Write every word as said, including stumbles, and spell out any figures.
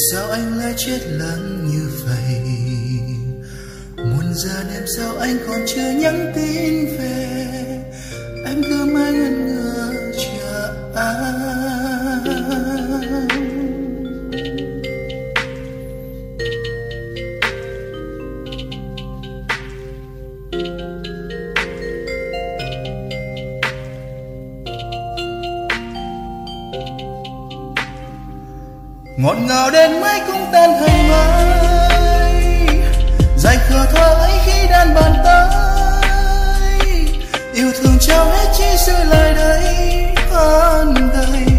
Sao anh lại chết lặng như vậy? Muôn giờ đêm sao anh còn chưa nhắn tin về? Em cứ mãi ngẩn ngơ chờ anh. Ngọt ngào đến mấy cũng tan thành mây, dài khờ thơ ấy khi đan bàn tay. Yêu thương trao hết chỉ giữ lại đây hơn đây.